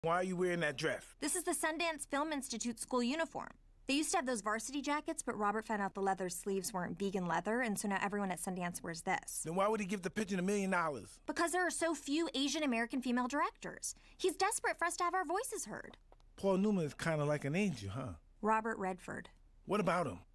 Why are you wearing that dress? This is the Sundance Film Institute school uniform. They used to have those varsity jackets, but Robert found out the leather sleeves weren't vegan leather, and so now everyone at Sundance wears this. Then why would he give the pigeon $1 million? Because there are so few Asian American female directors. He's desperate for us to have our voices heard. Paul Newman is kind of like an angel, huh? Robert Redford. What about him?